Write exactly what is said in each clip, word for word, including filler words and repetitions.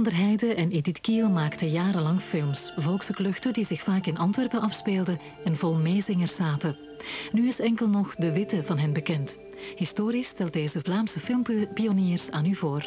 van der Heijden en Edith Kiel maakten jarenlang films. Volkskluchten die zich vaak in Antwerpen afspeelden en vol meezingers zaten. Nu is enkel nog De Witte van hen bekend. Historisch stelt deze Vlaamse filmpioniers aan u voor.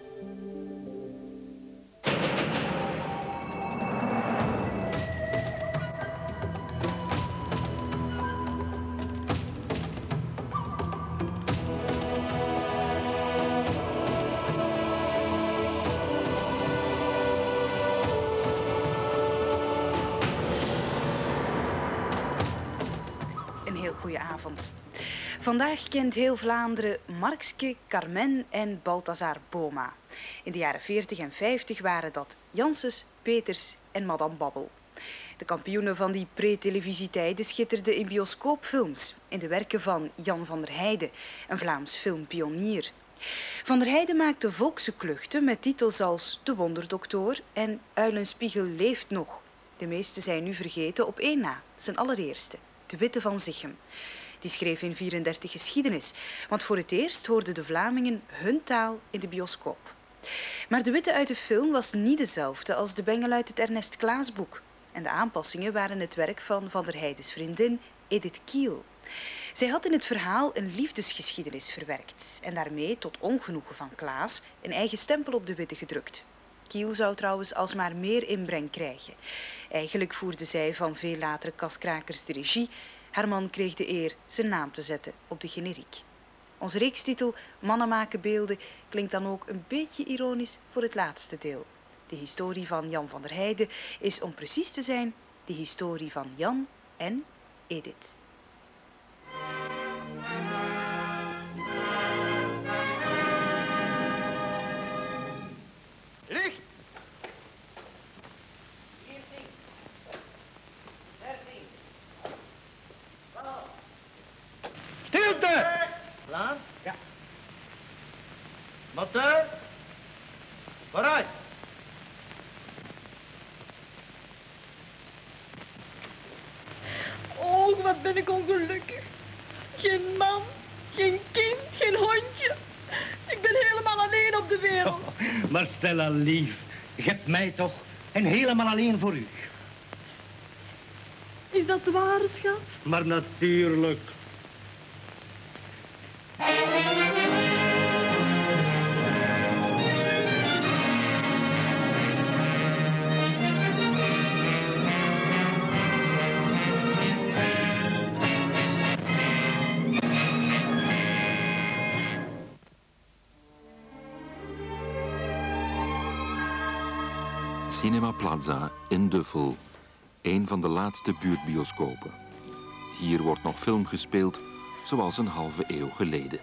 Goedenavond. Vandaag kent heel Vlaanderen Markske, Carmen en Balthazar Boma. In de jaren veertig en vijftig waren dat Janssens, Peters en Madame Babbel. De kampioenen van die pre-televisietijden schitterden in bioscoopfilms, in de werken van Jan van der Heijden, een Vlaams filmpionier. Van der Heijden maakte volkse kluchten met titels als De Wonderdokter en Uilenspiegel leeft nog. De meeste zijn nu vergeten, op één na, zijn allereerste. De Witte van Zichem. Die schreef in vierendertig geschiedenis, want voor het eerst hoorden de Vlamingen hun taal in de bioscoop. Maar de Witte uit de film was niet dezelfde als de bengel uit het Ernest Claes boek. En de aanpassingen waren het werk van Van der Heijden's vriendin Edith Kiel. Zij had in het verhaal een liefdesgeschiedenis verwerkt en daarmee, tot ongenoegen van Claes, een eigen stempel op de Witte gedrukt. Kiel zou trouwens alsmaar meer inbreng krijgen. Eigenlijk voerde zij van veel latere kaskrakers de regie. Haar man kreeg de eer zijn naam te zetten op de generiek. Onze reekstitel Mannen maken beelden klinkt dan ook een beetje ironisch voor het laatste deel. De historie van Jan van der Heijden is, om precies te zijn, de historie van Jan en Edith. Licht! Stilte! Klaar? Ja. Motor. Vooruit. Oh, wat ben ik ongelukkig. Geen man, geen kind, geen hondje. Ik ben helemaal alleen op de wereld. Oh, maar Stella, lief, je hebt mij toch en helemaal alleen voor u. Is dat waar, schat? Maar natuurlijk. Cinema Plaza in Duffel, een van de laatste buurtbioscopen. Hier wordt nog film gespeeld, zoals een halve eeuw geleden.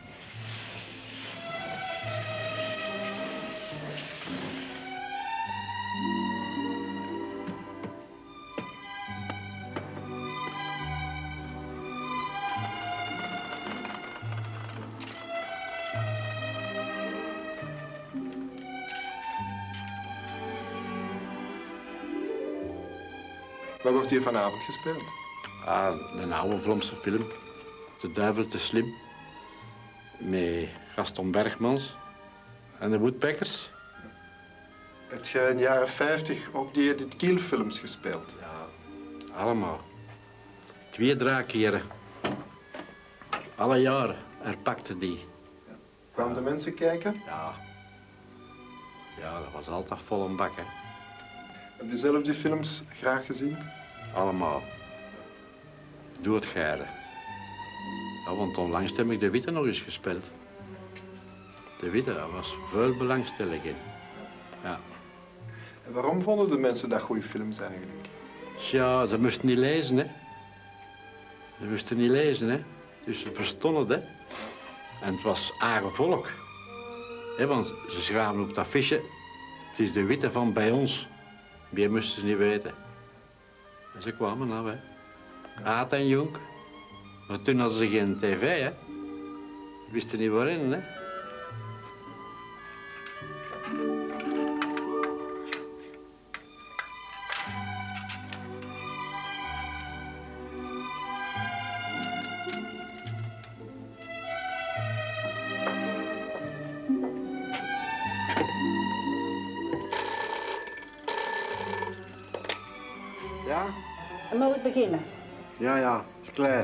Wat wordt hier vanavond gespeeld? Ah, een oude Vlaamse film. De Duivel te slim. Met Gaston Bergmans en de Woodpeckers. Heb jij in de jaren vijftig ook die Edith Kiel films gespeeld? Ja, allemaal. Twee, drie keren. Alle jaren herpakte die. Ja. Kwamen de mensen kijken? Ja. Ja, dat was altijd vol een bak, hè. Heb je zelf die films graag gezien? Allemaal. Doe het geire. Ja, want onlangs heb ik De Witte nog eens gespeeld. De Witte, daar was veel belangstelling in. Ja. En waarom vonden de mensen dat goede films eigenlijk? Ja, ze moesten niet lezen, hè. Ze moesten niet lezen, hè. Dus ze verstonden het, hè. En het was eigen volk. Hè, want ze schraven op het affiche. Het is De Witte van bij ons. Meer moesten ze niet weten. En ze kwamen af, hè. Oud en jong. Maar toen hadden ze geen tv, hè. Wisten niet waarin, hè. mag ik beginnen? Ja, ja, is klaar.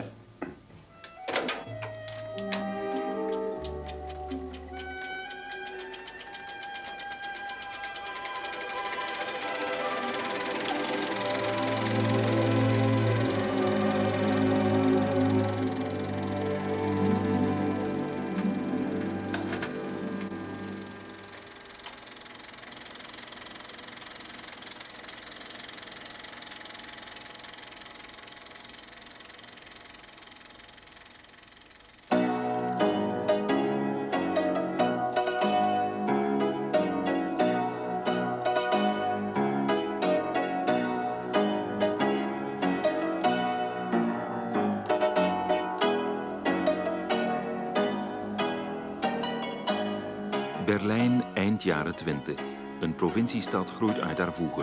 Berlijn eind jaren twintig. Een provinciestad groeit uit haar voegen.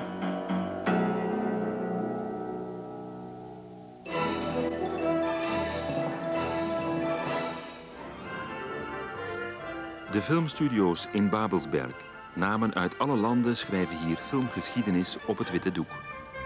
De filmstudio's in Babelsberg, namen uit alle landen, schrijven hier filmgeschiedenis op het witte doek.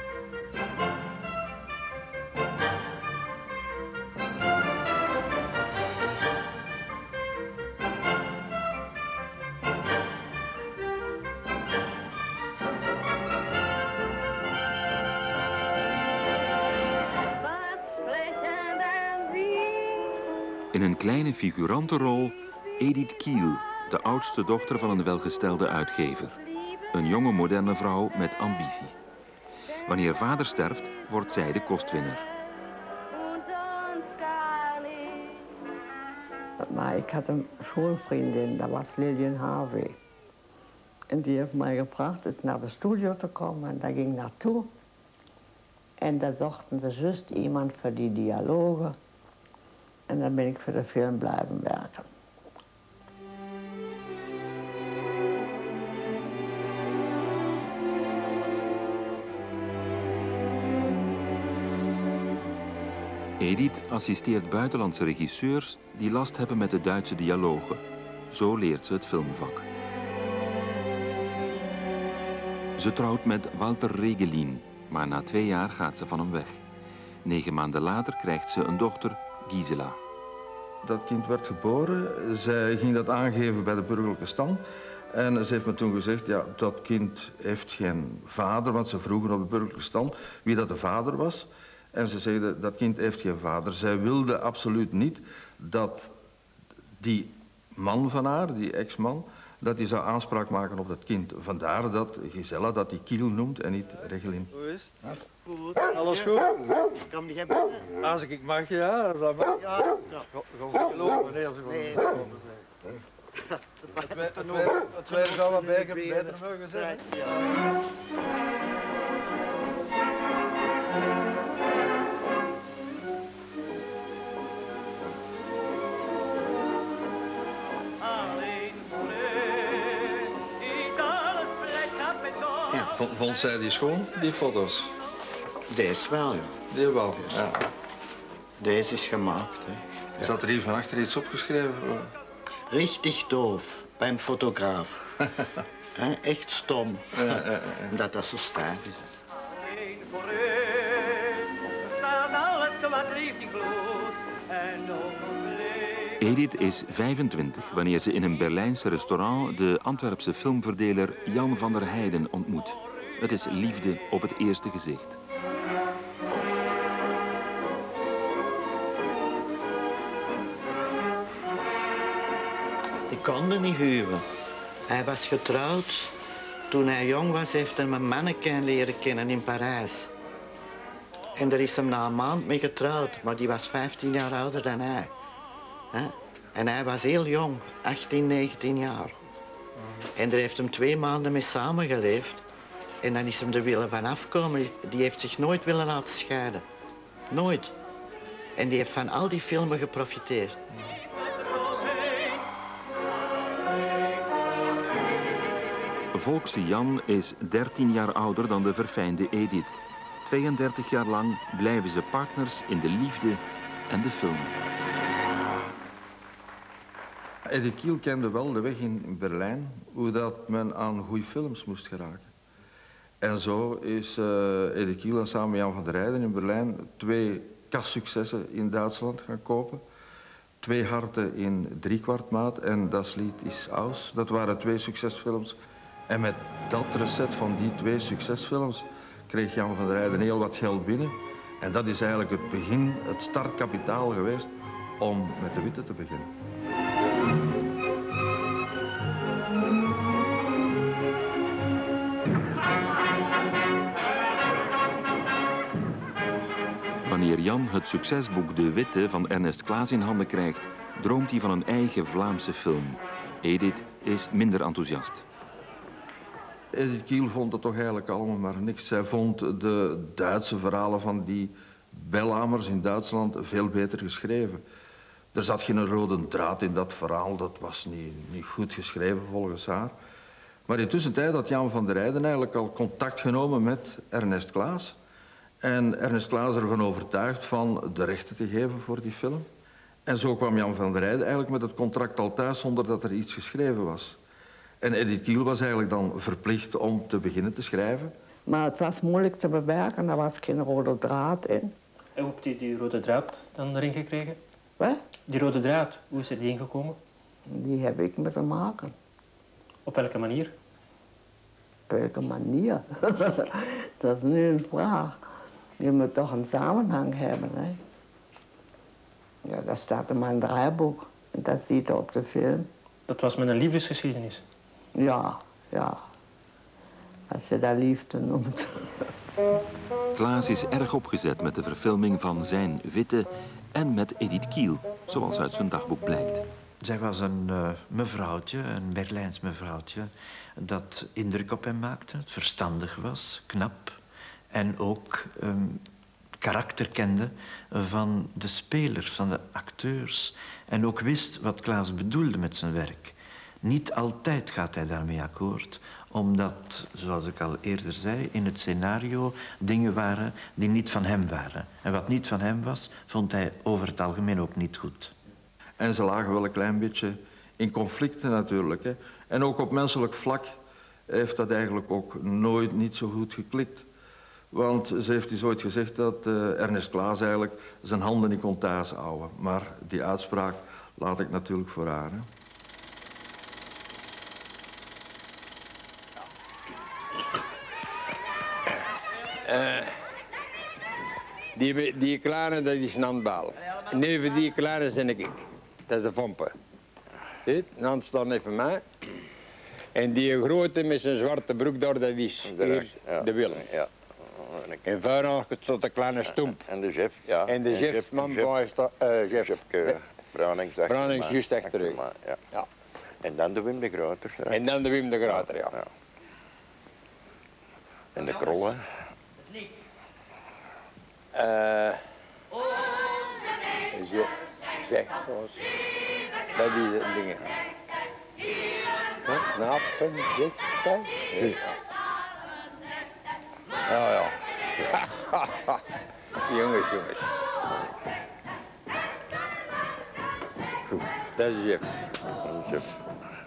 In een kleine figurantenrol Edith Kiel, de oudste dochter van een welgestelde uitgever. Een jonge moderne vrouw met ambitie. Wanneer vader sterft, wordt zij de kostwinner. Maar ik had een schoolvriendin, dat was Lilian Harvey. En die heeft mij gevraagd eens naar de studio te komen. En daar ging ik naartoe. En daar zochten ze juist iemand voor die dialogen. En dan ben ik voor de film blijven werken. Edith assisteert buitenlandse regisseurs die last hebben met de Duitse dialogen. Zo leert ze het filmvak. Ze trouwt met Walter Regelin, maar na twee jaar gaat ze van hem weg. Negen maanden later krijgt ze een dochter, Gisela. Dat kind werd geboren, zij ging dat aangeven bij de burgerlijke stand. En ze heeft me toen gezegd, ja, dat kind heeft geen vader, want ze vroegen op de burgerlijke stand wie dat de vader was. En ze zeiden, dat kind heeft geen vader. Zij wilde absoluut niet dat die man van haar, die ex-man, dat hij zou aanspraak maken op dat kind. Vandaar dat Gisela dat die Kiel noemt en niet Regelin. Hoe is het? Goed. Alles goed? Kan jij binnen? Als ik mag, ja. Dat mag. Ja. Gaan ze geloven wanneer ze Nee. geloven zijn. Het weer zou wat beter beter mogen zijn. Vond, vond zij die schoon, die foto's? Deze wel, ja. Die wel, ja. Deze is gemaakt, hè. Zat er hier van achter iets opgeschreven? Richtig doof, bij een fotograaf. He, echt stom. Ja, ja, ja. Omdat dat zo stijf is. Alleen voor u staat alles wat liefde gloeit en ook ons leven. Edith is vijfentwintig wanneer ze in een Berlijnse restaurant de Antwerpse filmverdeler Jan van der Heijden ontmoet. Het is liefde op het eerste gezicht. Die konden niet huwen. Hij was getrouwd. Toen hij jong was, heeft hij een manneken leren kennen in Parijs. En daar is hem na een maand mee getrouwd, maar die was vijftien jaar ouder dan hij. He? En hij was heel jong, achttien, negentien jaar. En daar heeft hem twee maanden mee samengeleefd. En dan is hem er willen van afkomen. Die heeft zich nooit willen laten scheiden. Nooit. En die heeft van al die filmen geprofiteerd. Volkse Jan is dertien jaar ouder dan de verfijnde Edith. tweeëndertig jaar lang blijven ze partners in de liefde en de film. Edith Kiel kende wel de weg in Berlijn, hoe dat men aan goede films moest geraken. En zo is uh, Edith Kiel samen met Jan van der Rijden in Berlijn twee kassuccessen in Duitsland gaan kopen. Twee harten in driekwartmaat en Das Lied ist aus. Dat waren twee succesfilms. En met dat recept van die twee succesfilms kreeg Jan van der Rijden heel wat geld binnen. En dat is eigenlijk het begin, het startkapitaal geweest om met de Witte te beginnen. Wanneer Jan het succesboek De Witte van Ernest Claes in handen krijgt, droomt hij van een eigen Vlaamse film. Edith is minder enthousiast. Edith Kiel vond het toch eigenlijk allemaal maar niks. Zij vond de Duitse verhalen van die Belhamers in Duitsland veel beter geschreven. Er zat geen rode draad in dat verhaal, dat was niet, niet goed geschreven volgens haar. Maar in de tussentijd had Jan van der Rijden eigenlijk al contact genomen met Ernest Claes. En Ernest Claes ervan overtuigd van de rechten te geven voor die film. En zo kwam Jan van der Rijden eigenlijk met het contract al thuis zonder dat er iets geschreven was. En Edith Kiel was eigenlijk dan verplicht om te beginnen te schrijven. Maar het was moeilijk te bewerken, er was geen rode draad in. En hoe heb je die rode draad dan erin gekregen? Wat? Die rode draad, hoe is er die ingekomen? Die heb ik moeten maken. Op welke manier? Op welke manier? Dat is nu een vraag. Je moet toch een samenhang hebben, hè? Ja, dat staat in mijn draaiboek. En dat ziet je op de film. Dat was met een liefdesgeschiedenis? Ja, ja. Als je dat liefde noemt. Claes is erg opgezet met de verfilming van zijn Witte en met Edith Kiel, zoals uit zijn dagboek blijkt. Zij was een uh, mevrouwtje, een Berlijns mevrouwtje, dat indruk op hem maakte, verstandig was, knap en ook um, karakter kende van de spelers, van de acteurs en ook wist wat Claes bedoelde met zijn werk. Niet altijd gaat hij daarmee akkoord, omdat, zoals ik al eerder zei, in het scenario dingen waren die niet van hem waren. En wat niet van hem was, vond hij over het algemeen ook niet goed. En ze lagen wel een klein beetje in conflicten natuurlijk. Hè. En ook op menselijk vlak heeft dat eigenlijk ook nooit niet zo goed geklikt. Want ze heeft dus ooit gezegd dat uh, Ernest Claes eigenlijk zijn handen niet kon thuis houden. Maar die uitspraak laat ik natuurlijk voor haar. Hè. Uh, die, die kleine, dat is een handbal. Neven die kleine ben ik. Dat is de Vomper. Ziet? Een hand staat even mij. En die grote met zijn zwarte broek daar, dat is de, hier ja. de Willem. Ja. En verder tot de kleine stoemp. En de chef, ja. En de chef, man, waar is dat? Uh, chef. Chefke, Bruinings achter. Bruinings juist achter u. Ja. Ja. En dan de Wim de Groter. En dan de Wim de Groter, ja. ja. En de krollen. Uh, zeg, zeg, dat is het ding. Knappen zitten. Ja, ja. Jongens, jongens. Goed, dat is Jeff. Dat is Jeff.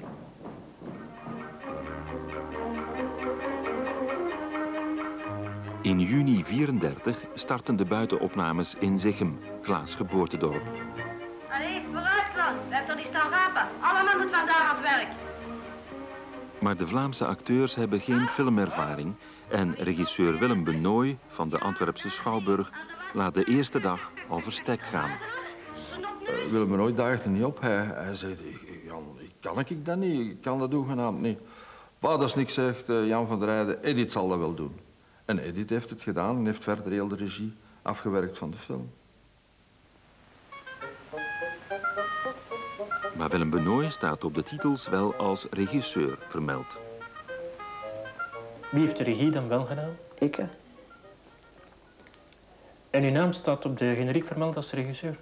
In juni vierendertig starten de buitenopnames in Zichem, Claes' geboortedorp. Allee, vooruit Klaas, blijf er niet staan rapen. Allemaal moet vandaag aan het werk. Maar de Vlaamse acteurs hebben geen filmervaring en regisseur Willem Benooy van de Antwerpse Schouwburg laat de eerste dag al verstek gaan. Uh, Willem Benooy daagde niet op. Hij, hij zei, Jan, kan ik dat niet? Ik kan dat hoegenaamd niet. Maar dat is niks, zegt uh, Jan van der Rijden. Edith zal dat wel doen. En Edith heeft het gedaan en heeft verder heel de regie afgewerkt van de film. Maar Willem Benooy staat op de titels wel als regisseur vermeld. Wie heeft de regie dan wel gedaan? Ik. En uw naam staat op de generiek vermeld als regisseur?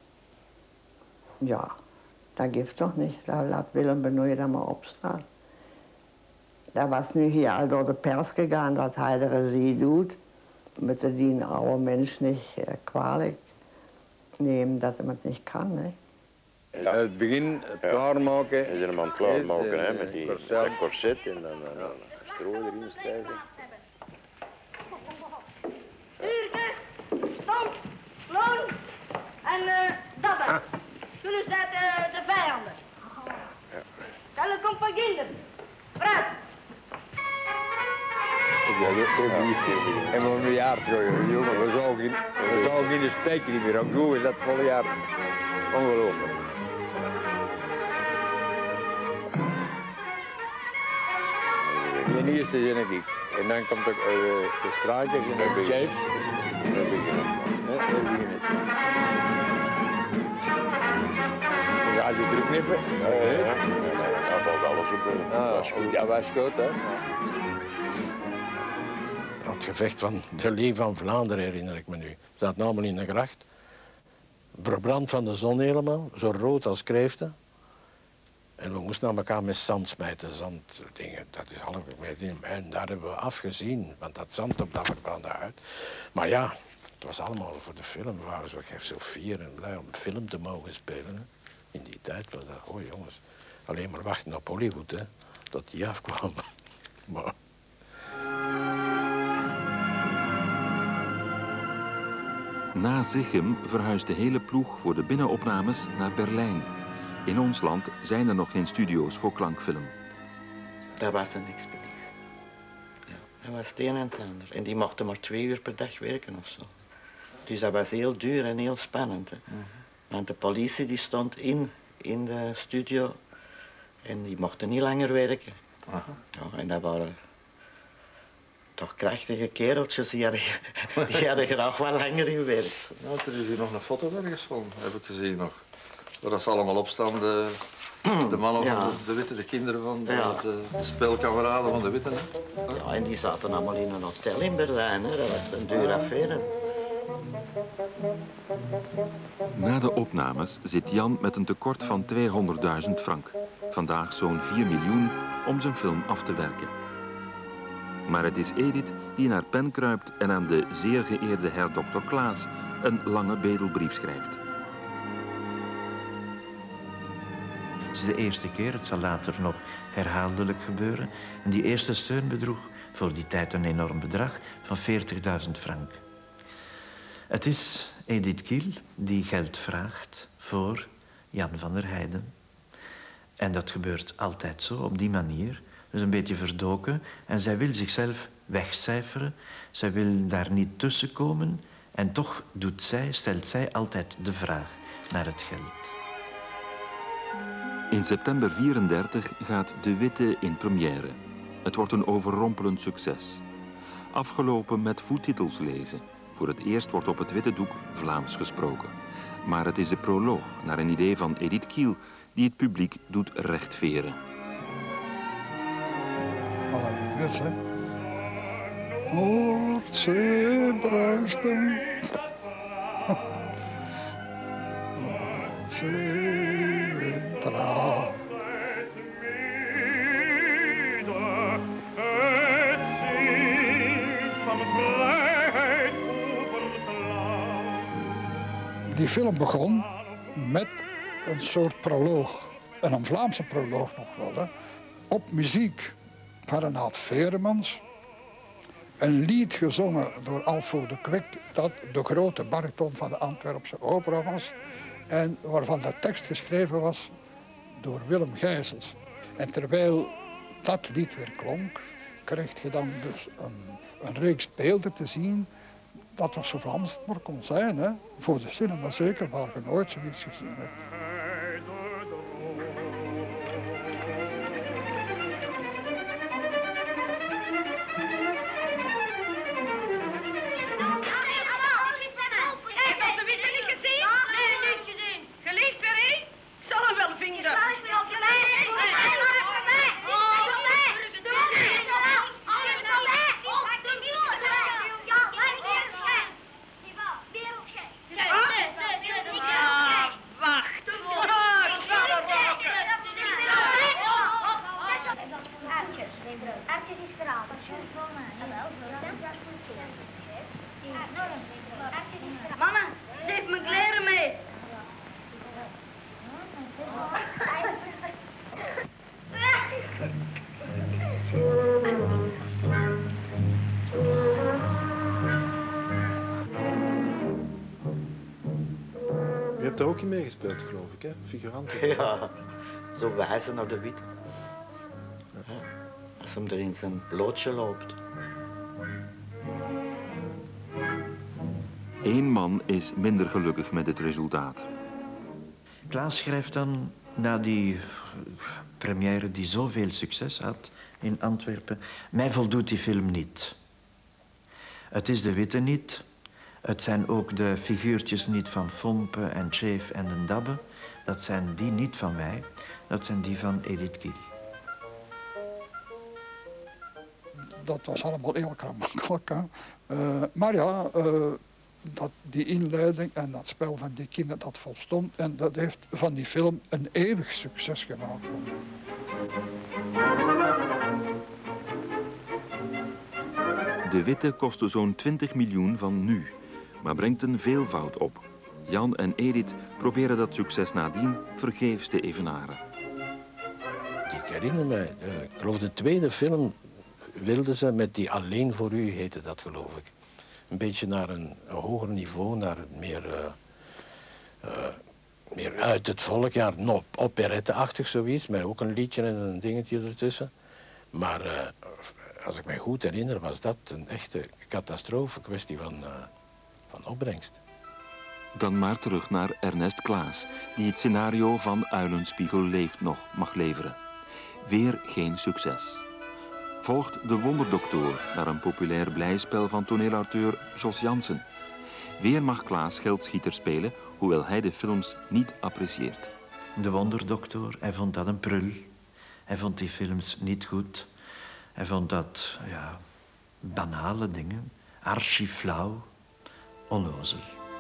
Ja, dat geeft toch niet. Daar laat Willem Benooy dan maar opstaan. Dat was nu hier al door de pers gegaan dat hij de regie doet. Met die een oude mens niet uh, kwalijk nemen dat hij het niet kan. Hè. Ja. Het begin, het ja. klaarmaken. Is er een man klaarmaken, hè, met die, dat corset en dan, dan, dan stro erin stijgen. dus uit de, de vijanden. Kan het komt van kinderen. Vooruit. Ja, en we hebben een jaar terug, jongen, we zouden we zouden in de spijker niet meer. Ook zo is dat volle jaar. Ongelooflijk. De eerste zin ik. En dan komt de, uh, de straatjes en de chef. Dan begin het. Ja, dan begin het. Dan gaan ze terugknippen. Ja, ja, ja. Dat valt alles op de wasgoed. Ja, was goed, hè. Het gevecht van de Leeuw van Vlaanderen herinner ik me nu. Staat namelijk in de gracht. Verbrand van de zon helemaal, zo rood als kreeften. En we moesten naar elkaar met zand smijten, zand dingen. Dat is half en daar hebben we afgezien, want dat zand op dat verbrandde uit. Maar ja, het was allemaal voor de film. We waren zo, zo fier en blij om een film te mogen spelen. Hè. In die tijd was dat, oh jongens, alleen maar wachten op Hollywood, hè, tot die afkwam. Maar... Na Zichem verhuist de hele ploeg voor de binnenopnames naar Berlijn. In ons land zijn er nog geen studio's voor klankfilm. Dat was een expeditie. Ja, dat was het een en het ander. En die mochten maar twee uur per dag werken of zo. Dus dat was heel duur en heel spannend. Hè. Mm-hmm. Want de politie die stond in, in de studio en die mochten niet langer werken. Ja, en dat waren toch krachtige kereltjes, die hadden, die hadden graag wel langer gewerkt. Nou, er is hier nog een foto ergens van, heb ik gezien nog. Waar ze allemaal op staan, de, de mannen Ja. van de, de Witte, de kinderen van de, Ja. de, de spelkameraden van de Witte. Hè? Ja, en die zaten allemaal in een hostel in Berlijn, hè. Dat was een dure affaire. Na de opnames zit Jan met een tekort van tweehonderdduizend frank. Vandaag zo'n vier miljoen om zijn film af te werken. Maar het is Edith die in haar pen kruipt en aan de zeer geëerde herr dokter Klaas een lange bedelbrief schrijft. Het is de eerste keer, het zal later nog herhaaldelijk gebeuren. En die eerste steun bedroeg voor die tijd een enorm bedrag van veertigduizend frank. Het is Edith Kiel die geld vraagt voor Jan van der Heijden. En dat gebeurt altijd zo, op die manier. Dus een beetje verdoken. En zij wil zichzelf wegcijferen. Zij wil daar niet tussenkomen. En toch doet zij, stelt zij altijd de vraag naar het geld. In september vierendertig gaat De Witte in première. Het wordt een overrompelend succes. Afgelopen met voettitels lezen. Voor het eerst wordt op het witte doek Vlaams gesproken. Maar het is de proloog naar een idee van Edith Kiel die het publiek doet rechtveren. Voilà, dat is hè. Noordzee bruisten. Noordzee trouw. Die film begon met een soort proloog. En een Vlaamse proloog nog wel, hè. Op muziek van Renaat Veermans. Een lied gezongen door Alfo de Kwik, dat de grote bariton van de Antwerpse opera was. En waarvan de tekst geschreven was door Willem Gijsels. En terwijl dat lied weer klonk, kreeg je dan dus een, een reeks beelden te zien. Dat was zo Vlaams het maar kon zijn, hè. Voor de cinema zeker, waar je nooit zoiets gezien hebt. Wacht, hebt er ook in meegespeeld, geloof ik, hè? Figuranten. Ja, zo wijzen naar de Witte. Ja, als hem er in zijn blootje loopt. Eén man is minder gelukkig met het resultaat. Klaas schrijft dan, na die première die zoveel succes had in Antwerpen, mij voldoet die film niet. Het is de Witte niet. Het zijn ook de figuurtjes niet van Fompe en Tjeef en Den Dabbe. Dat zijn die niet van mij. Dat zijn die van Edith Kiel. Dat was allemaal heel krankelijk. Hè. Uh, maar ja, uh, dat, die inleiding en dat spel van die kinderen, dat volstond. En dat heeft van die film een eeuwig succes gemaakt. De Witte kostte zo'n twintig miljoen van nu, maar brengt een veelvoud op. Jan en Edith proberen dat succes nadien vergeefs te evenaren. Ik herinner mij, uh, ik geloof de tweede film wilden ze met die Alleen voor u, heette dat geloof ik. Een beetje naar een, een hoger niveau, naar meer, uh, uh, meer uit het volk, ja, no, operette-achtig zoiets, met ook een liedje en een dingetje ertussen. Maar uh, als ik mij goed herinner, was dat een echte catastrofe, kwestie van, uh, van opbrengst. Dan maar terug naar Ernest Klaas, die het scenario van Uilenspiegel leeft nog mag leveren. Weer geen succes. Volgt De Wonderdokter naar een populair blijspel van toneelauteur Jos Jansen. Weer mag Klaas geldschieter spelen, hoewel hij de films niet apprecieert. De Wonderdokter, hij vond dat een prul. Hij vond die films niet goed. Hij vond dat, ja, banale dingen, archiflauw, onnozel.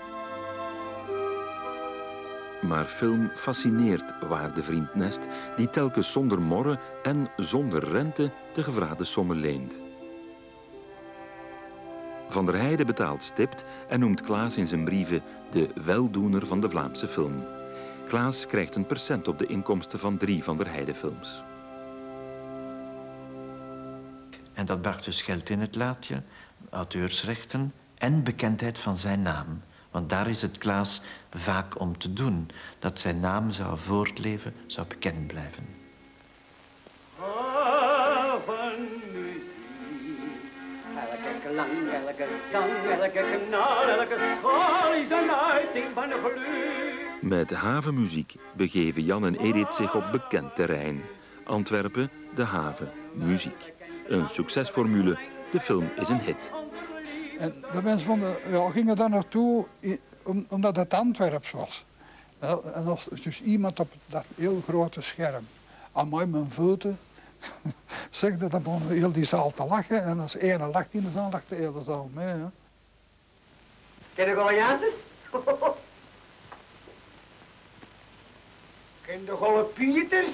Maar film fascineert waardevriend Nest, die telkens zonder morren en zonder rente de gevraagde sommen leent. Van der Heijden betaalt stipt en noemt Klaas in zijn brieven de weldoener van de Vlaamse film. Klaas krijgt een percent op de inkomsten van drie Van der Heijden films. En dat bracht dus geld in het laadje, auteursrechten en bekendheid van zijn naam. Want daar is het Klaas vaak om te doen. Dat zijn naam zou voortleven, zou bekend blijven. Elke klank, elke zang, elke kanaal, elke school is een uiting van een geluk. Met havenmuziek begeven Jan en Edith zich op bekend terrein. Antwerpen, de haven, muziek. Een succesformule, de film is een hit. En de mensen vonden, ja, gingen daar naartoe om, omdat het Antwerps was. Ja, en als dus iemand op dat heel grote scherm aan mij mijn voeten zegde, dan begon heel die zaal te lachen. En als ene lacht in de zaal, lacht de hele zaal mee. Hè. Ken je Goliathus? Ken je Golle Pieters?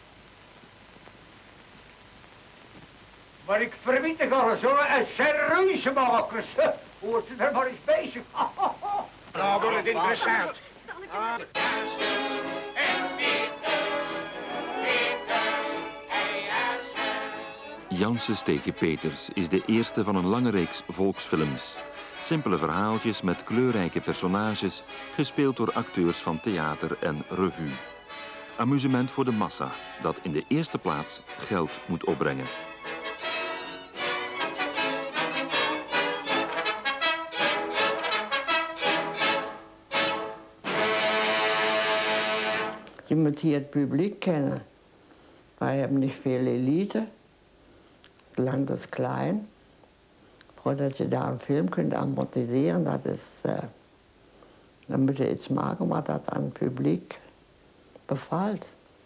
Maar ik verbied de Golle zo een serieuze makkers. Hoort ze er maar eens bezig. Nou wordt het interessant. Janssens tegen Peters is de eerste van een lange reeks volksfilms. Simpele verhaaltjes met kleurrijke personages, gespeeld door acteurs van theater en revue. Amusement voor de massa, dat in de eerste plaats geld moet opbrengen. Je moet hier het publiek kennen. Wij hebben niet veel elite. Het land is klein. Voordat je daar een film kunt amortiseren, dat is, uh, dan moet je iets maken wat dat aan het publiek bevalt.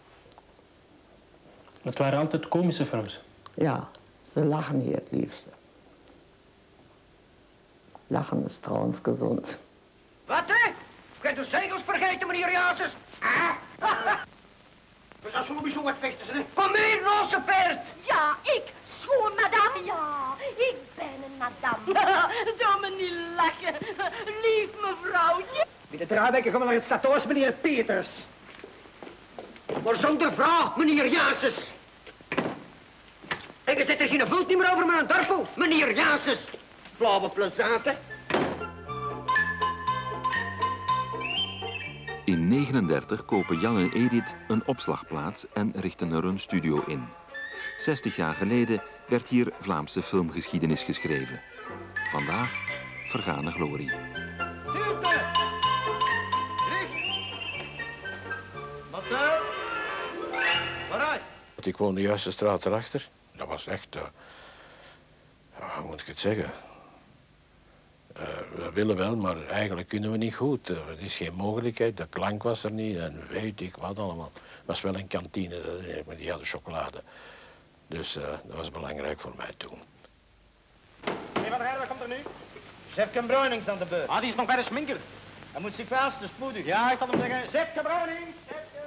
Het waren altijd komische films? Ja, ze lachen hier het liefste. Lachen is trouwens gezond. Wat, hè? Je hebt de zegels vergeten, meneer Janssens. Ah? Dus als we zo wat vechten, hè? Van mij, losse veert! Ja, ik, schoon madame, ja. Ik ben een madame. Doe me niet lachen, lief mevrouwtje. Met de draaiweken gaan we naar het stadhuis, meneer Peters. Maar zonder vraag, meneer Janssens. En je zet er geen vult niet meer over met een dorpel, meneer Janssens. Flauwe plezante. In negentien negenendertig kopen Jan en Edith een opslagplaats en richten er een studio in. zestig jaar geleden werd hier Vlaamse filmgeschiedenis geschreven. Vandaag vergane glorie. Stilte! Licht! Matteo! Vooruit! Ik woonde juist de straat erachter. Dat was echt, uh, hoe moet ik het zeggen? Uh, we willen wel, maar eigenlijk kunnen we niet goed. Uh, het is geen mogelijkheid, de klank was er niet en weet ik wat allemaal. Het was wel een kantine, maar die hadden chocolade. Dus uh, dat was belangrijk voor mij toen. Meneer Van der Heijden, wat komt er nu? Zefke Bruinings aan de beurt. Ah, die is nog bij de sminker. Dan moet zich haasten, spoedig. Ja, ik zal hem zeggen. Zefke Bruinings!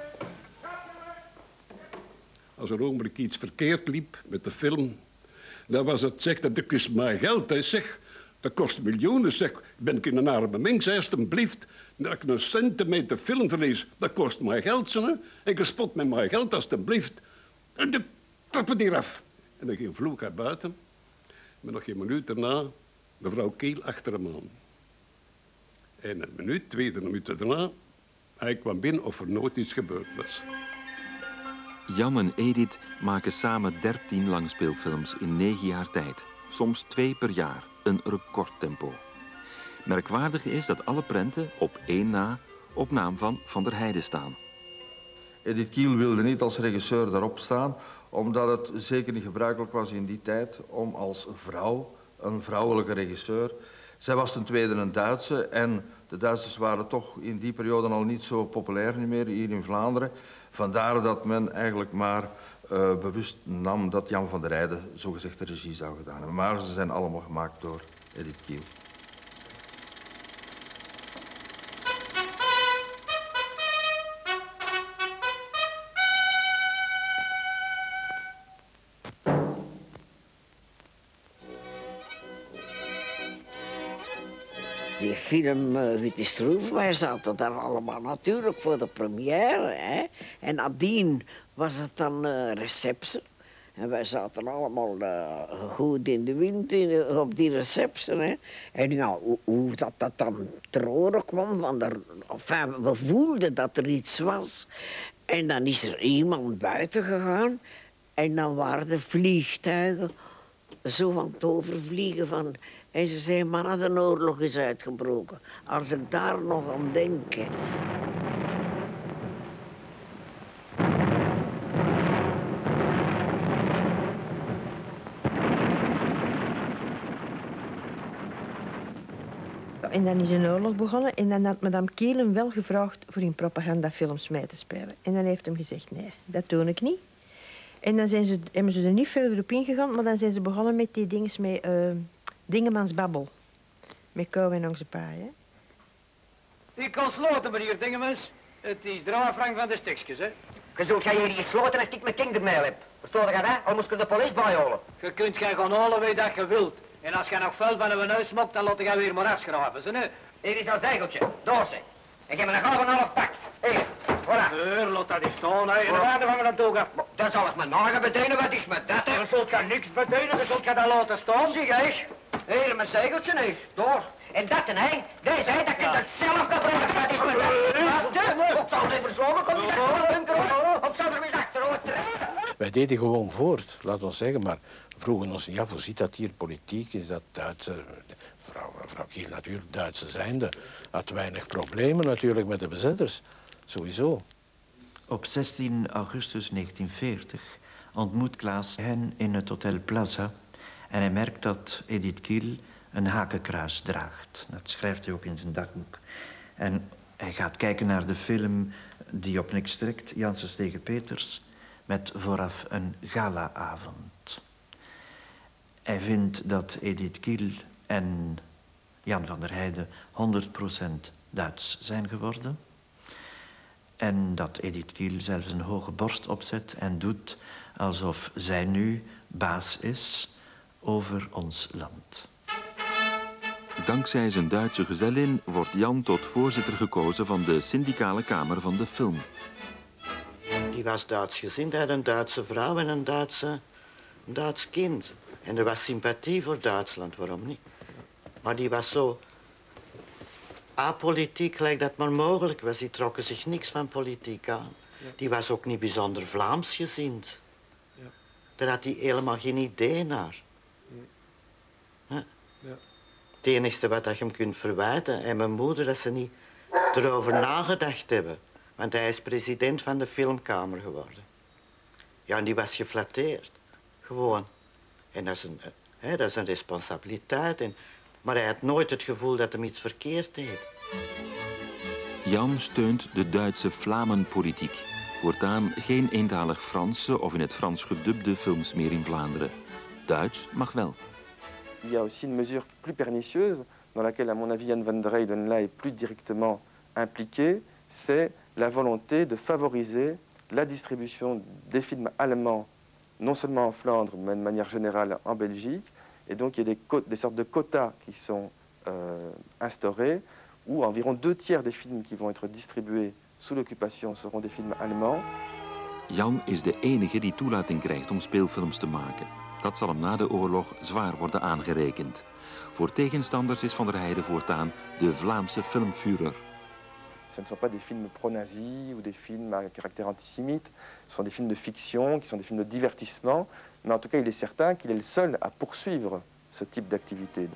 Als er ogenblik iets verkeerd liep met de film, dan was het, zeg, dat is mijn geld, hè, zeg. Dat kost miljoenen, zeg. Ben ik in een arme mens, alstublieft. Dat ik een centimeter film verlies, dat kost mijn geld, zo, hè. Ik spot met mijn geld, alstublieft. En de trappen hier af. En dan ging vloek uit buiten. Maar nog geen minuut daarna, mevrouw Kiel achter hem aan. En een minuut, twee minuten daarna, hij kwam binnen of er nooit iets gebeurd was. Jan en Edith maken samen dertien langspeelfilms in negen jaar tijd. Soms twee per jaar, een recordtempo. Merkwaardig is dat alle prenten, op één na, op naam van Van der Heijden staan. Edith Kiel wilde niet als regisseur daarop staan, omdat het zeker niet gebruikelijk was in die tijd om als vrouw, een vrouwelijke regisseur... Zij was ten tweede een Duitse en de Duitsers waren toch in die periode al niet zo populair meer hier in Vlaanderen. Vandaar dat men eigenlijk maar uh, bewust nam dat Jan van der Heijden zogezegd de regie zou gedaan hebben. Maar ze zijn allemaal gemaakt door Edith Kiel. Die film uh, Witte Stroef, wij zaten daar allemaal natuurlijk voor de première. Hè? En nadien was het dan uh, receptie. En wij zaten allemaal uh, goed in de wind in, op die receptie. Hè? En ja, hoe, hoe dat, dat dan ter oren kwam, van der, enfin, we voelden dat er iets was. En dan is er iemand buiten gegaan. En dan waren de vliegtuigen zo van het overvliegen van... En ze zei, man, de oorlog is uitgebroken. Als ik daar nog aan denk. Hè. En dan is een oorlog begonnen en dan had madame Kiel hem wel gevraagd voor in propagandafilms mee te spelen. En dan heeft hem gezegd, nee, dat doe ik niet. En dan zijn ze, hebben ze er niet verder op ingegaan, maar dan zijn ze begonnen met die dingen met... Uh, Dingemans Babbel. Met kou en onze paai, hè. Ik kan sloten, meneer Dingemans. Het is drie frank van de stukjes, hè. Je zult jij hier sloten als ik mijn kindermail heb. Verstoor je dat? Al moest ik de politie bijhouden. Je kunt gaan gaan halen wie dat je wilt. En als je nog vuil van een neus smokt, dan laat je weer maar afschraven, ze, hè. Hier is dat zegeltje. Doos, hè. Ik heb een half en half pak. Hier, voilà. Heur, laat dat eens staan, hè. En de waarde van me dat ook af. Dan zal ik me nagen betekenen, wat is met dat, hè. Dan zult je niks betekenen, dan zult je dat laten staan. Zie je, hier, mijn zegeltje, hè. Door. En dat, hè. Deze, hè, dat je het zelf gebruiken, wat is met dat. Ik zal het even slogen, kom je achter. Ik zal er weer achterover treden. Wij deden gewoon voort, laten we zeggen, maar vroegen ons niet af, hoe zit dat hier politiek? Is dat Duitse... Mevrouw, mevrouw Kiel natuurlijk, Duitse zijnde, had weinig problemen natuurlijk met de bezetters. Sowieso. Op zestien augustus negentien veertig ontmoet Klaas hen in het Hotel Plaza en hij merkt dat Edith Kiel een hakenkruis draagt. Dat schrijft hij ook in zijn dagboek. En hij gaat kijken naar de film die op niks trekt, Janssens tegen Peters, met vooraf een galaavond. Hij vindt dat Edith Kiel en Jan van der Heijden honderd procent Duits zijn geworden. En dat Edith Kiel zelfs een hoge borst opzet en doet alsof zij nu baas is over ons land. Dankzij zijn Duitse gezellin wordt Jan tot voorzitter gekozen van de syndicale kamer van de film. Die was Duits gezind, hij had een Duitse vrouw en een Duitse, een Duits kind. En er was sympathie voor Duitsland, waarom niet? Maar die was zo apolitiek gelijk dat maar mogelijk was. Die trokken zich niks van politiek aan. Ja. Die was ook niet bijzonder Vlaams gezind. Ja. Daar had hij helemaal geen idee naar. Ja. Het enige wat dat je hem kunt verwijten, en mijn moeder, dat ze niet erover nagedacht hebben. Want hij is president van de filmkamer geworden. Ja, en die was geflatteerd. Gewoon. En dat is een, hè, dat is een responsabiliteit. En, maar hij had nooit het gevoel dat hij iets verkeerd deed. Jan steunt de Duitse Vlaamenpolitiek. Voortaan geen eentalig Franse of in het Frans gedubde films meer in Vlaanderen. Duits mag wel. Il y a aussi une mesure plus pernicieuse, dans laquelle, à mon avis, Jan van der Heyden là est plus directement impliqué, c'est la volonté de favoriser la distribution des films allemands, non seulement en Flandre, mais de manière générale en Belgique. Et donc, il y a des, des sortes de quotas qui sont euh, instaurés, où environ deux tiers des films qui vont être distribués sous l'occupation seront des films allemands. Jan is de enige die toelating krijgt om speelfilms te maken. Dat zal hem na de oorlog zwaar worden aangerekend. Voor tegenstanders is Van der Heyden voortaan de Vlaamse filmführer. Ce ne sont pas des films pro-nazis ou des films à caractère antisémite. Ce sont des films de fiction, qui sont des films de divertissement. Mais en tout cas, il est certain qu'il est le seul à poursuivre ce type d'activité.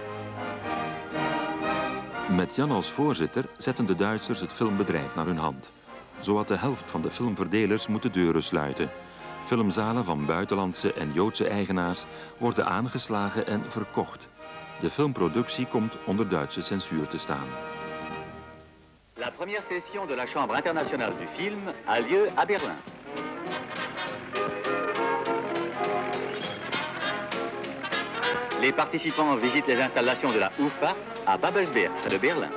Met Jan als voorzitter zetten de Duitsers het filmbedrijf naar hun hand. Zowat de helft van de filmverdelers moet de deuren sluiten. Filmzalen van buitenlandse en Joodse eigenaars worden aangeslagen en verkocht. De filmproductie komt onder Duitse censuur te staan. La première session de la Chambre internationale du film a lieu à Berlin. Les participants visitent les installations de la U F A à Babelsberg, près de Berlin.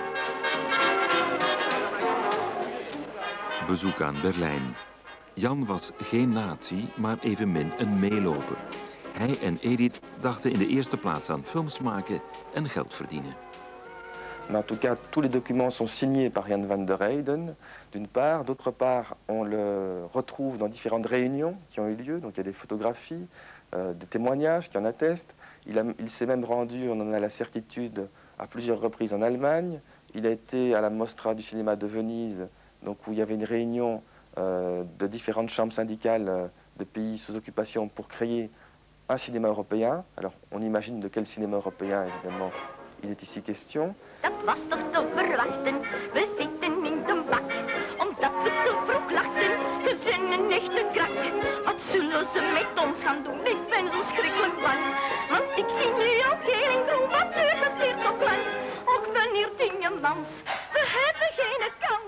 Bezoek aan Berlijn. Jan was geen nazi, maar evenmin een meeloper. Hij en Edith dachten in de eerste plaats aan films maken en geld verdienen. Mais en tout cas, tous les documents sont signés par Jan van der Heyden, d'une part. D'autre part, on le retrouve dans différentes réunions qui ont eu lieu. Donc il y a des photographies, euh, des témoignages qui en attestent. Il, a, il s'est même rendu, on en a la certitude, à plusieurs reprises en Allemagne. Il a été à la Mostra du cinéma de Venise, donc où il y avait une réunion euh, de différentes chambres syndicales euh, de pays sous occupation pour créer un cinéma européen. Alors on imagine de quel cinéma européen, évidemment, il est ici question. Dat was toch te verwachten, we zitten in de bak. Omdat we te vroeg lachten, gezinnen echt te krak. Wat zullen ze met ons gaan doen? Ik ben zo schrikkelijk bang. Want ik zie nu al geen groen, wat duurt het hier toch lang? Och meneer Dingemans, we hebben geen kans.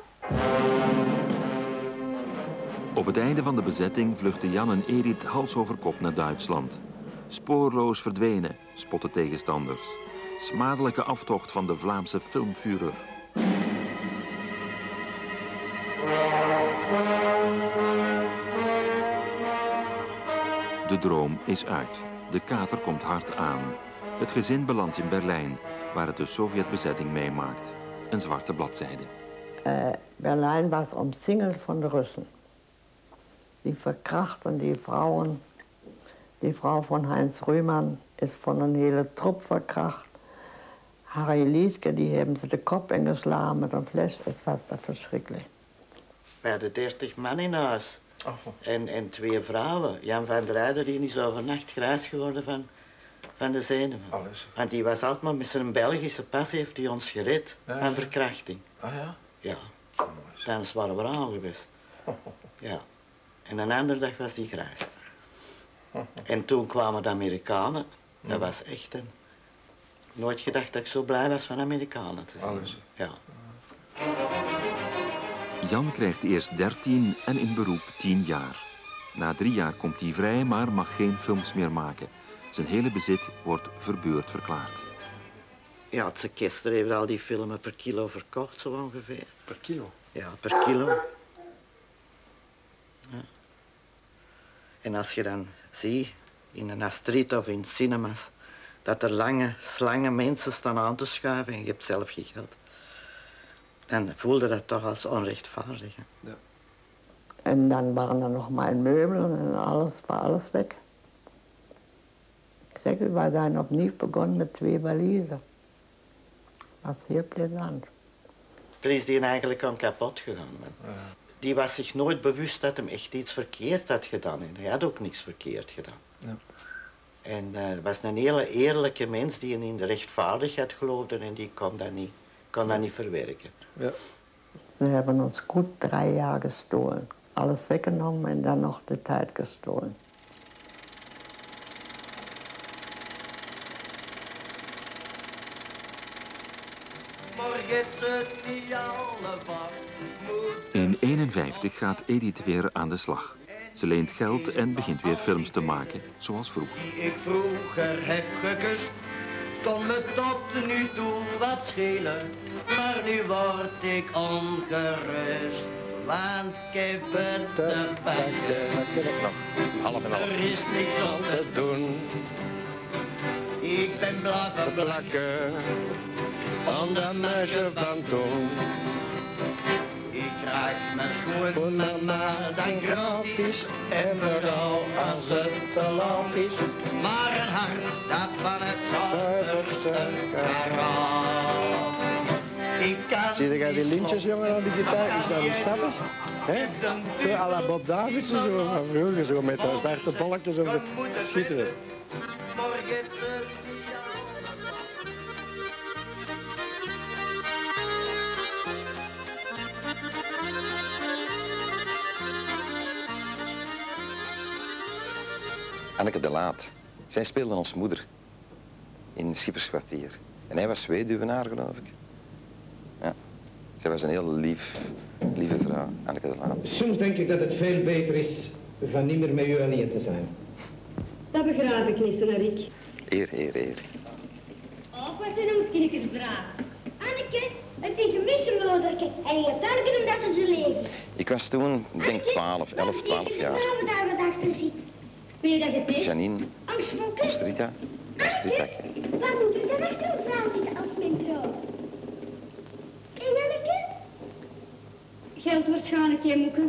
Op het einde van de bezetting vluchtten Jan en Edith hals over kop naar Duitsland. Spoorloos verdwenen, spotten tegenstanders. Smadelijke aftocht van de Vlaamse filmführer. De droom is uit. De kater komt hard aan. Het gezin belandt in Berlijn, waar het de Sovjetbezetting meemaakt. Een zwarte bladzijde. Uh, Berlijn was omsingeld van de Russen. Die verkrachten die vrouwen. Die vrouw van Heinz Rühmann is van een hele troep verkracht. Harry Lieske, die hebben ze de kop ingeslagen met een fles. Het was dat verschrikkelijk. We hadden dertig man in huis. Oh. En, en twee vrouwen. Jan van der Heyden die is overnacht grijs geworden van, van de zenuwen. Alles. Want die was altijd maar met zijn Belgische pas heeft hij ons gered ja, van verkrachting. Ah ja? Ja. Anders waren we aan geweest. Ja. En een andere dag was die grijs. En toen kwamen de Amerikanen. Dat was echt een... Nooit gedacht dat ik zo blij was van Amerikanen te zien. Alles. Ja. Jan krijgt eerst dertien en in beroep tien jaar. Na drie jaar komt hij vrij, maar mag geen films meer maken. Zijn hele bezit wordt verbeurd verklaard. Ja, het Kester heeft al die filmen per kilo verkocht, zo ongeveer. Per kilo? Ja, per kilo. Ja. En als je dan ziet, in een Astrid of in cinemas, dat er lange slangen mensen staan aan te schuiven en je hebt zelf geen geld. Dan voelde dat toch als onrechtvaardig. Ja. En dan waren er nog mijn meubelen en alles, was alles weg. Ik zeg u, wij zijn opnieuw begonnen met twee valiezen. Dat is heel plezant. Er is die eigenlijk aan kapot gegaan. Ja. Die was zich nooit bewust dat hij echt iets verkeerd had gedaan. En hij had ook niks verkeerd gedaan. Ja. En uh, was een hele eerlijke mens die in de rechtvaardigheid geloofde en die kon dat niet, kon dat niet verwerken. Ja. Ze hebben ons goed drie jaar gestolen. Alles weggenomen en dan nog de tijd gestolen. In eenenvijftig gaat Edith weer aan de slag. Ze leent geld en begint weer films te maken, zoals vroeger. Die ik vroeger heb gekust, kon me tot nu toe wat schelen. Maar nu word ik ongerust, want ik heb het te pakken. Dat ken ik nog. Half en half. Er is niks om te doen. Ik ben blijven plakken, aan de meisje van toen. Ik krijg mijn schoen maar dan gratis en berouw als het te laat is. Maar een hart dat van het zuiverste karaat. Zie jij die lintjes, jongen, aan die gitaar? Is dat niet schattig? Hè? Zo à la Bob Davidsen, zo van vroeger, zo met de zwarte bolletjes over het schitteren. Anneke de Laat. Zij speelde ons moeder in Schipperskwartier. En hij was weduwnaar, geloof ik. Ja. Zij was een heel lief, lieve vrouw, Anneke de Laat. Soms denk ik dat het veel beter is van niet meer met u alleen te zijn. Dat begrijp ik niet, Rick. Eer, eer, eer. Oh, wat zijn ons kindjes braaf. Anneke, het is een misseloderke en je hebt danken omdat ze ze leven. Ik was toen, ik denk twaalf, elf, twaalf jaar. Daar wat achter zit. Wil je dat het is? Janine, Astrita, Astritake. Wat moet er dan achter een vrouw zitten als mijn vrouw? En Anneke? Geld waarschijnlijk, je moeke.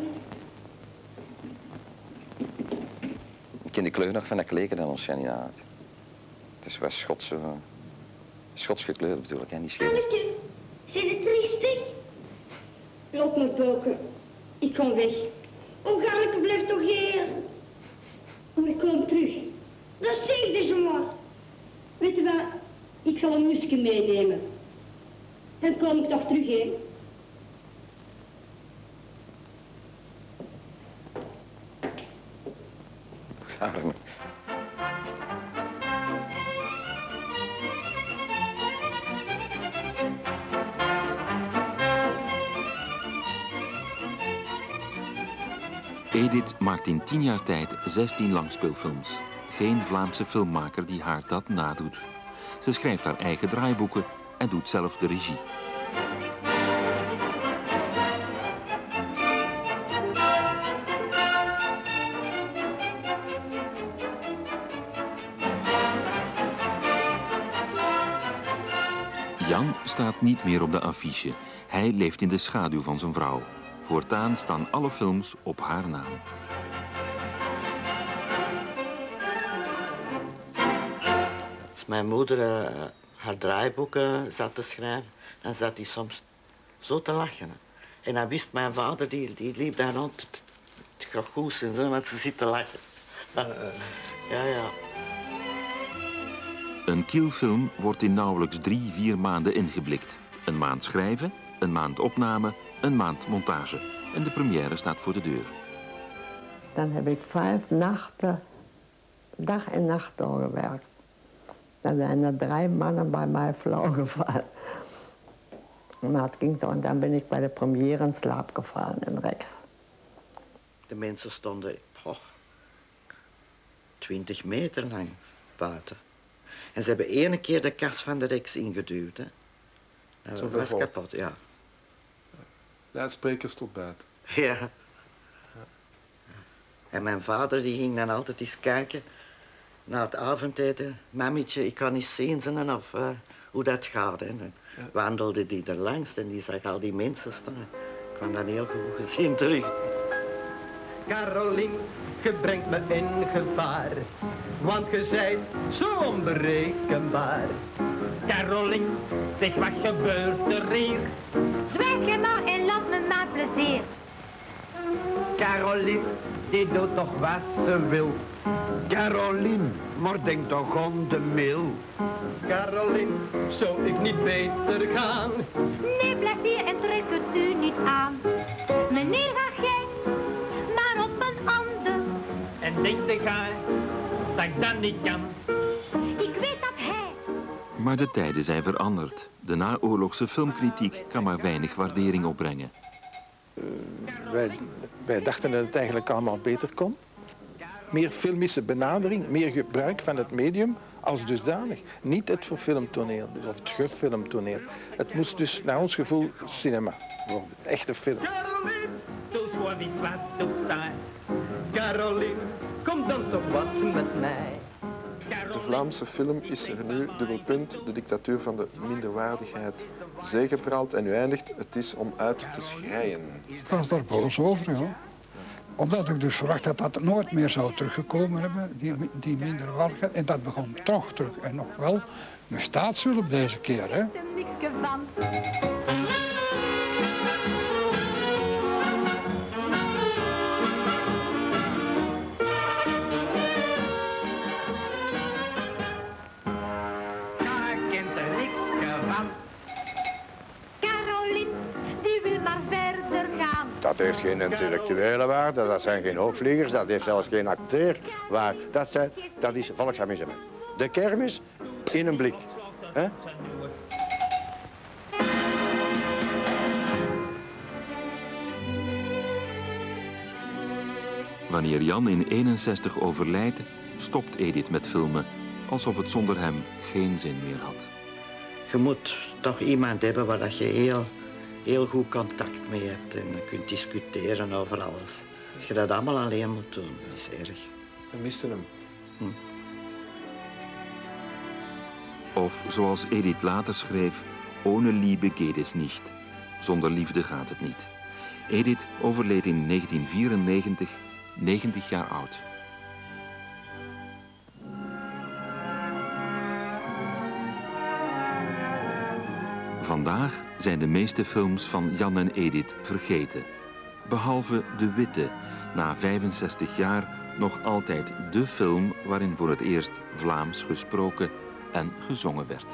Ik ken de kleur nog van dat kleken dat ons Janine had. Dus ze was Schotse, Schots gekleurd bedoel ik, hè, niet scheef. Anneke, zijn het triestig? Loop me boken. Ik kom weg. Oh, Anneke, blijf toch hier. Maar ik kom terug. Dat zegt ze maar. Weet je wat? Ik zal een musje meenemen. Dan kom ik toch terug, hè? Arme. Edith maakt in tien jaar tijd zestien langspeelfilms. Geen Vlaamse filmmaker die haar dat nadoet. Ze schrijft haar eigen draaiboeken en doet zelf de regie. Jan staat niet meer op de affiche. Hij leeft in de schaduw van zijn vrouw. Voortaan staan alle films op haar naam. Als mijn moeder uh, haar draaiboeken zat te schrijven, dan zat hij soms zo te lachen. En dan wist mijn vader, die, die liep daar rond te gragoesen, zo, want ze zit te lachen. Ja, ja. Een Kiel-film wordt in nauwelijks drie, vier maanden ingeblikt. Een maand schrijven, een maand opname, een maand montage. En de première staat voor de deur. Dan heb ik vijf nachten, dag en nacht doorgewerkt. Dan zijn er drie mannen bij mij flauw gevallen. Maar het ging toch, en dan ben ik bij de première in slaap gevallen in Rex. De mensen stonden oh, twintig meter lang buiten. En ze hebben ene keer de kast van de Rex ingeduwd. Hè. Dat was kapot, ja. Luidsprekers tot buiten. Ja. Ja. En mijn vader die ging dan altijd eens kijken na het avondeten. Mammetje, ik kan niet zien zijn of uh, hoe dat gaat. En dan ja. wandelde die er langs en die zag al die mensen staan. Ik kwam dan heel goed gezien terug. Caroline, je brengt me in gevaar, want je zijt zo onberekenbaar. Caroline, zeg wat gebeurt er hier? Zwijg je maar en laat me maar plezier. Caroline, die doet toch wat ze wil. Caroline, maar denk toch om de mil. Caroline, zou ik niet beter gaan? Nee, blijf hier en trek het u niet aan. Meneer, wacht jij maar op een ander. En denk de gaai dat ik dat niet kan. Ik weet dat hij... Maar de tijden zijn veranderd. De naoorlogse filmkritiek kan maar weinig waardering opbrengen. Uh, wij, wij dachten dat het eigenlijk allemaal beter kon. Meer filmische benadering, meer gebruik van het medium als dusdanig. Niet het verfilmtoneel, dus of het gefilmtoneel. Het moest dus naar ons gevoel cinema worden, echte film. Caroline, zo zwaar is wat op tijd. Caroline, kom dan toch wat met mij. De Vlaamse film is er nu, dubbel punt, de dictatuur van de minderwaardigheid zegepraalt en u eindigt, het is om uit te schreien. Ik was daar boos over, ja. Omdat ik dus verwacht had dat het nooit meer zou teruggekomen hebben, die, die minderwaardigheid. En dat begon toch terug. En nog wel een staatsfilm deze keer, hè. Caroline, die wil maar verder gaan. Dat heeft geen intellectuele waarde, dat zijn geen hoogvliegers, dat heeft zelfs geen acteerwaarde. Dat, zijn, dat is volksamusement. De kermis in een blik. He? Wanneer Jan in eenenzestig overlijdt, stopt Edith met filmen, alsof het zonder hem geen zin meer had. Je moet toch iemand hebben waar dat je heel, heel goed contact mee hebt en kunt discussiëren over alles. Als je dat allemaal alleen moet doen, dat is erg. Ze misten hem. Hm. Of zoals Edith later schreef, ohne Liebe geht es nicht. Zonder liefde gaat het niet. Edith overleed in negentien vierennegentig, negentig jaar oud. Vandaag zijn de meeste films van Jan en Edith vergeten. Behalve De Witte, na vijfenzestig jaar nog altijd dé film waarin voor het eerst Vlaams gesproken en gezongen werd.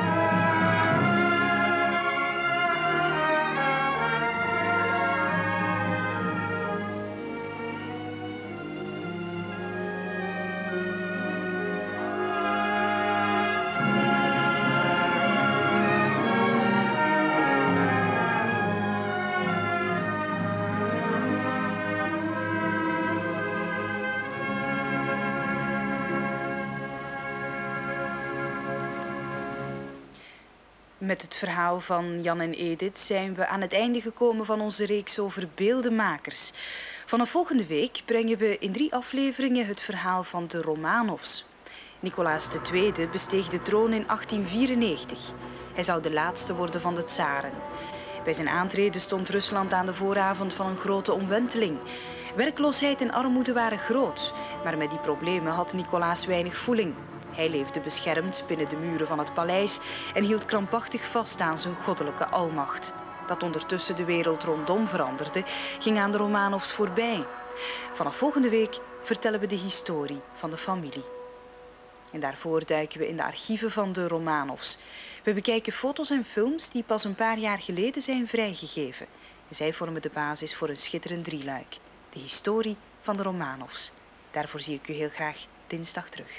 Met het verhaal van Jan en Edith zijn we aan het einde gekomen van onze reeks over beeldenmakers. Vanaf volgende week brengen we in drie afleveringen het verhaal van de Romanovs. Nicolaas de Tweede besteeg de troon in achttien vierennegentig. Hij zou de laatste worden van de tsaren. Bij zijn aantreden stond Rusland aan de vooravond van een grote omwenteling. Werkloosheid en armoede waren groot, maar met die problemen had Nicolaas weinig voeling. Hij leefde beschermd binnen de muren van het paleis en hield krampachtig vast aan zijn goddelijke almacht. Dat ondertussen de wereld rondom veranderde, ging aan de Romanovs voorbij. Vanaf volgende week vertellen we de historie van de familie. En daarvoor duiken we in de archieven van de Romanovs. We bekijken foto's en films die pas een paar jaar geleden zijn vrijgegeven. En zij vormen de basis voor een schitterend drieluik. De historie van de Romanovs. Daarvoor zie ik u heel graag dinsdag terug.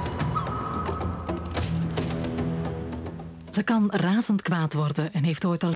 Ze kan razend kwaad worden en heeft ooit al